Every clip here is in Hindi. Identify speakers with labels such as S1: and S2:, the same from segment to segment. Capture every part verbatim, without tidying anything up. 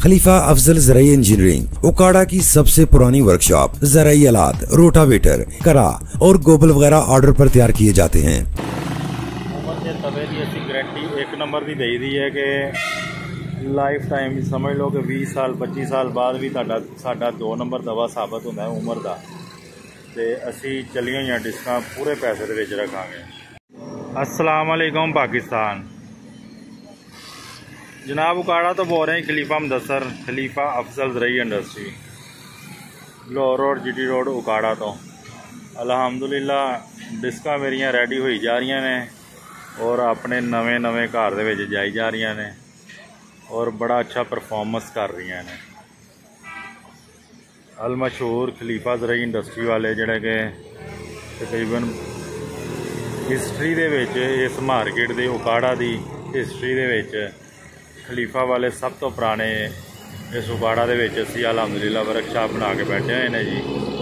S1: खलीफा अफजल ज़राई इंजीनियरिंग उकाड़ा की सबसे पुरानी वर्कशॉप। ज़राई आलात, रोटावेटर, करा और गोबल वगैरह ऑर्डर पर तैयार किए जाते हैं।
S2: उमर के तवे की असं गारंटी एक नंबर की दई दी है कि लाइफ टाइम समझ लो कि बीस साल पच्चीस साल बाद भी साडा दो नंबर दवा साबित होता है उमर का। तो असी चलिया हुई डिस्कां पूरे पैसे के विच रखांगे। अस्सलाम वालेकुम पाकिस्तान। जनाब उकाड़ा तो बोल रहे हैं Khalifa Mudassar, Khalifa Afzal Zarai industry, Lahore road, G T road, Okara तो। अल्हम्दुलिल्लाह डिस्कां मेरियां रेडी हुई जा रही ने और अपने नवे नवे घर दे विच जाई जा रही ने और बड़ा अच्छा परफॉर्मेंस कर रही ने। अल मशहूर खलीफा ज़राई इंडस्ट्री वाले जिहड़े कि तकरीबन हिस्टरी दे विच इस मार्केट दे उकाड़ा दी हिस्टरी दे विच खलीफा वाले सब तो पुराने इस उकाड़ा दे विच असीं अल्हम्दुलिल्लाह वर्कशॉप बना के बैठे हुए हैं जी।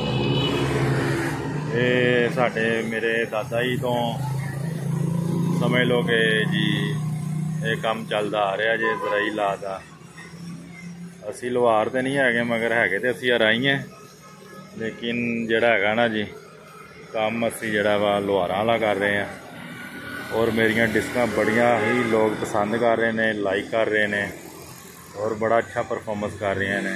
S2: ये साडे मेरे दादा जी तो समझ लो कि जी ये काम चलता आ रहा जे ज़राई ला दा। असी लोहार तो नहीं है मगर है तो असी अराई हैं, लेकिन जिहड़ा है ना जी काम असी जिहड़ा वा लोहारां वाला कर रहे हैं और मेरियां डिस्कां बड़ियां ही लोग पसंद कर रहे हैं, लाइक कर रहे हैं और बड़ा अच्छा परफॉर्मेंस कर रहे हैं।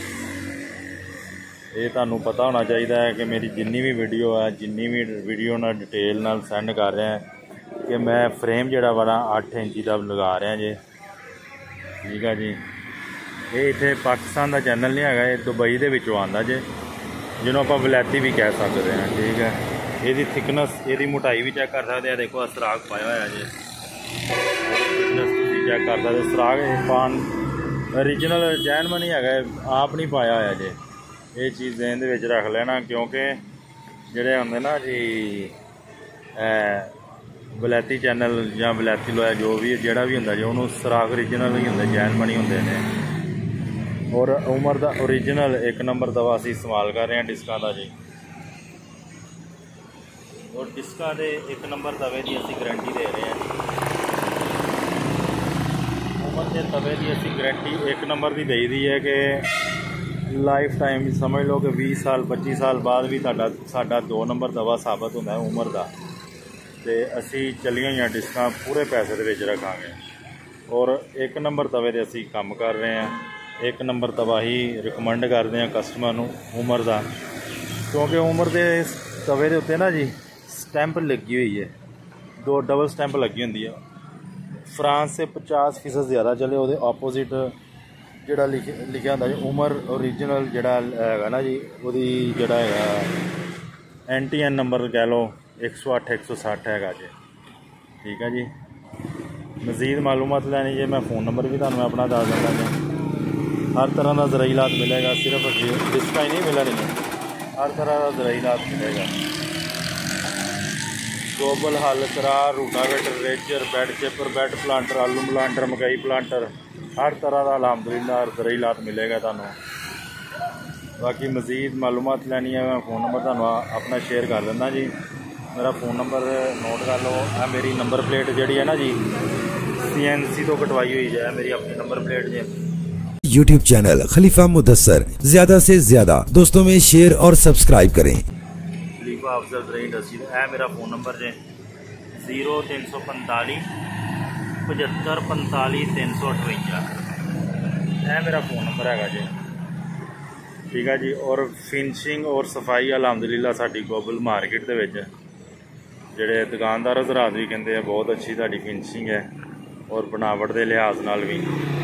S2: ये तुहानूं पता होना चाहिए है कि मेरी जिन्नी भी वीडियो है जिन्नी भी वीडियो ना डिटेल नाल सेंड कर रहे हैं कि मैं फ्रेम जिहड़ा वाला अठ इंची का लगा रहा जे। ठीक है जी। ये इत्थे पाकिस्तान का चैनल नहीं है, ये दुबई दे विचों आंदा जे, जिन्हों आप वलैती भी कह सकते हैं। ठीक है। ये थिकनेस ये मोटाई भी चेक कर सकते हैं। देखो सुराग पाया हुआ जे, थिकनेस चेक कर सकते। सुराग पान ओरिजिनल जैन में नहीं है, आप नहीं पाया हुआ जे। ये चीज़ देन दे विच रख लेना, क्योंकि जिहड़े होंदे ना जी वलैती चैनल या वलैती लोया जो भी जिहड़ा भी हुंदा जी उन्होंने सुराग ओरिजिनल ही हुंदे, जैन बनी हुंदे ने। और उमर का ओरिजिनल एक नंबर दवा असीं इस्तेमाल कर रहे हैं डिस्कां का जी। और डिस्कां दे एक नंबर तवे की असीं गारंटी दे रहे हैं। उमर के तवे की असीं गारंटी एक नंबर की दई दी है कि लाइफ टाइम समझ लो कि बीस साल पच्चीस साल बाद भी साडा दो नंबर दवा साबित होता है उमर का। तो असी चलिया हुई डिस्कां पूरे पैसे के विच रखांगे और एक नंबर तवे ते असी काम कर रहे हैं। एक नंबर तवा ही रिकमेंड करते हैं कस्टमर नूं उमर का, क्योंकि उमर के तवे के उत्ते ना जी स्टैंप लगी हुई है, दो डबल स्टैंप लगी होंदी है। फ्रांस से पचास फीसद ज़्यादा चले वो ऑपोजिट जिहड़ा लिख लिखा होंदा जी उमर ओरिजिनल जिहड़ा है ना जी वही जिहड़ा है एन टी एन नंबर कह लो एक सौ अठ एक सौ सठ है जी। ठीक है जी। मज़ीद मालूमात लैनी जे मैं फ़ोन नंबर भी तुहानूं अपना दस दिंदा जी। हर तरह का ज़राई इलाज मिलेगा, सिर्फ डिस्कां ही नहीं मिलनी, हर तरह का ज़राई इलाज मिलेगा। गोबल, हल, करा, rotavator, ridger, bed shaper, bed planter, आलू प्लांटर, मकई प्लांटर, हर तरह का अल्हम्दुलिल्लाह ज़राई इलाज मिलेगा तुहानूं। बाकी मज़ीद मालूमात लैनी है मैं फ़ोन नंबर तुहानूं अपना शेयर कर दिंदा जी। मेरा फ़ोन नंबर नोट कर लो। आ मेरी नंबर प्लेट जिहड़ी है ना जी सी एन सी तो कटवाई हुई है, मेरी अपनी नंबर प्लेट जी।
S1: यूट्यूब चैनल खलीफा मुदस्सर ज्यादा से ज्यादा दोस्तों में शेयर और सब्सक्राइब करें।
S2: खलीफा अफजल ज़राई इंडस्ट्री है मेरा फ़ोन नंबर जे जीरो तीन सौ पंताली पचहत्तर पंताली तीन सौ अठवंजा है मेरा फ़ोन नंबर है जी। ठीक है जी। और फिनिशिंग और सफाई अल्हम्दुलिल्लाह साडी गोबल मार्केट दे विच जिहड़े दुकानदार हज़रात भी कहते हैं बहुत अच्छी साडी फिनिशिंग है और बनावट के लिहाज नाल भी।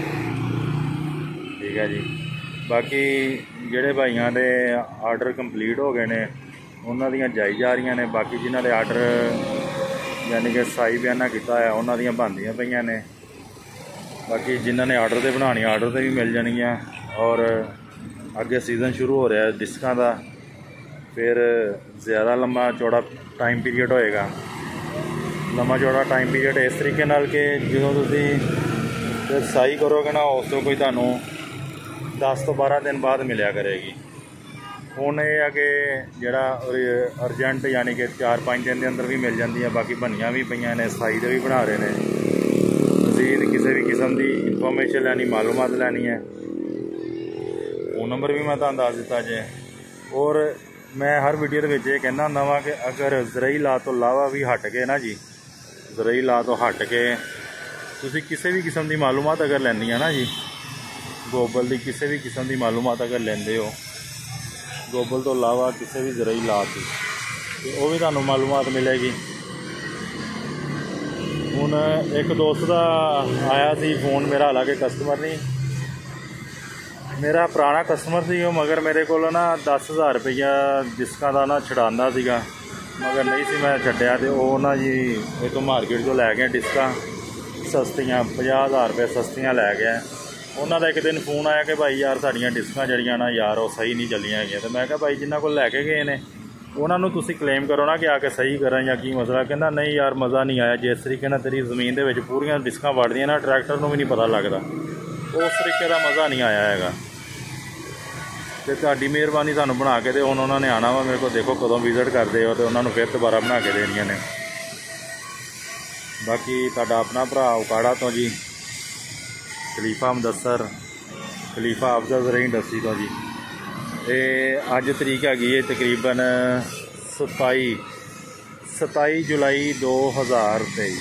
S2: ठीक है जी। बाकी जिहड़े भाइयों के आर्डर कंप्लीट हो गए ने उन्हां दियां जाई जा रही ने, बाकी जिन्हां दे आर्डर यानी कि साई बयाना किया है उन्हां दियां बनदियां पईयां ने। बाकी जिन्हां ने आर्डर ते बनानी आर्डर ते भी मिल जानियां। और अगे सीजन शुरू हो रहा है डिस्कां का, फिर ज़्यादा लंबा चौड़ा टाइम पीरियड होएगा। लंबा चौड़ा टाइम पीरियड इस तरीके नाल कि जो तुसीं साई करोगे ना उस तो कोई तुहानूं दस तो बारह दिन बाद मिलिया करेगी। हुण यह है कि जिहड़ा अर्जेंट यानी कि चार पाँच दिन के अंदर भी मिल जाती है। बाकी बनियां भी पईयां ने, साई दे भी बना रहे हैं। मज़ीद किसी भी किस्म की इंफॉर्मेशन लैनी मालूमात लैनी है फोन नंबर भी मैं तुहानू दस दिता जे। और मैं हर वीडियो के ये कहना हुंदा वा कि अगर ज़रई ला तो लावा भी हट के ना जी, ज़रई ला तो हट के तुसीं किसी भी किस्म की मालूमात अगर लैनी है ना जी, गोबल की किसी भी किस्म की मालूमात अगर लेंदे हो गोबल तो इलावा किसी भी ज़रई ला की तो वह भी तुहानू मालूमात मिलेगी। हुण एक दोस्त का आया सी फोन, मेरा हालांकि कस्टमर नहीं, मेरा पुराना कस्टमर सी, मगर मेरे को ना दस हज़ार रुपया डिस्कां का ना छड़ांदा सीगा, मगर नहीं सी मैं छड्डिया ते ओह ना जी एक मार्केट चों लै गया डिस्कां सस्तियां, पचास हज़ार रुपये सस्तियां लै गया। उन्होंने एक दिन फोन आया कि भाई यार साड़ियाँ डिस्कां जड़ियां ना यार वो सही नहीं चलियां है। तो मैं कहा भाई जिन्होंने को लैके गए ने उन्होंने तुसीं क्लेम करो ना कि आके सही करें या की मसला। कहना नहीं यार मज़ा नहीं आया, जिस तरीके नाल तेरी जमीन के पूरियां डिस्कां वड़दियां ना ट्रैक्टर को भी नहीं पता लगता, उस तरीके का मज़ा नहीं आया है। तो तुहाडी मेहरबानी सानू बना के दे, हुण उन्होंने आना वा मेरे को, देखो कदों विजिट करते हो तो उन्होंने फिर दोबारा बना के देनियां ने। बाकी तुहाडा अपना भरा उकाड़ा तो जी खलीफा मुदस्सर, खलीफा अफजल ज़रई इंडस्ट्री तो जी। ये अज तरीक हैगी तकरीबन सताई सताई जुलाई दो हज़ार तेई,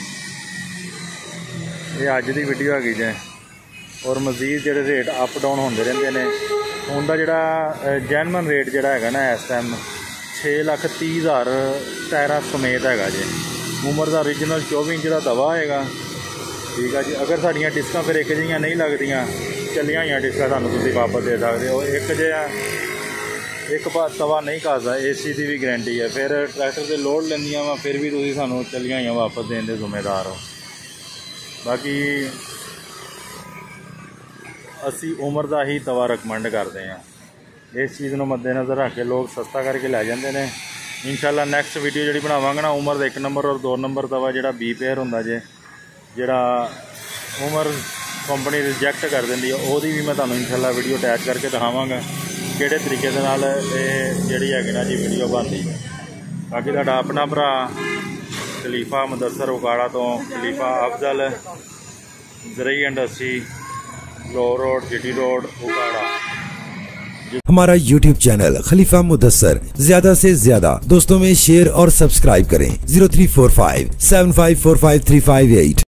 S2: ये अज की वीडियो हैगी जे। और मजीद जोड़े रेट अप डाउन होंदे रहंदे ने। उनका जोड़ा जैनवन रेट जोड़ा है ना इस टाइम छे लख तीह हज़ार टायरा समेत है जी। उमर का ओरिजिनल चौबी इंच का तवा है, ठीक है जी। अगर साड़ियाँ डिस्कां फिर एक जिहियां नहीं लगदियां, चलियां हुई डिस्कां सानू तुसीं वापस दे सकते हो। एक जिहा एक तवा नहीं घसदा, इस चीज़ की भी गारंटी है। फिर ट्रैक्टर से लोड लैंदियां वा फिर भी तुसीं सानू चलियां हुई वापस देने के जिम्मेदार हो। बाकी असी उमर का ही तवा रिकमेंड करते हैं, इस चीज़ को मद्देनज़र रख के लोग सस्ता करके लै जाते हैं। इंशाल्लाह नैक्सट वीडियो जी बनावांगा ना उमर का एक नंबर और दो नंबर तवा जो बी पेयर होंदा जे, जिहड़ा उमर कंपनी रिजैक्ट कर देंदी है, ओहदी भी मैं तुहानू इंशाल्लाह वीडियो अटैच करके दिखावांगा किहड़े तरीके दे नाल ये जिहड़ी है ना जी वीडियो बनदी है। बाकी तुहाडा अपना भरा खलीफा मुदस्सर उकाड़ा तो खलीफा अफजल ज़रई इंडस्ट्री, लो रोड, जीटी रोड, उकाड़ा।
S1: हमारा यूट्यूब चैनल खलीफा मुदस्सर ज्यादा से ज्यादा दोस्तों में शेयर और सब्सक्राइब करें। Zero three four five seven five four five three five eight.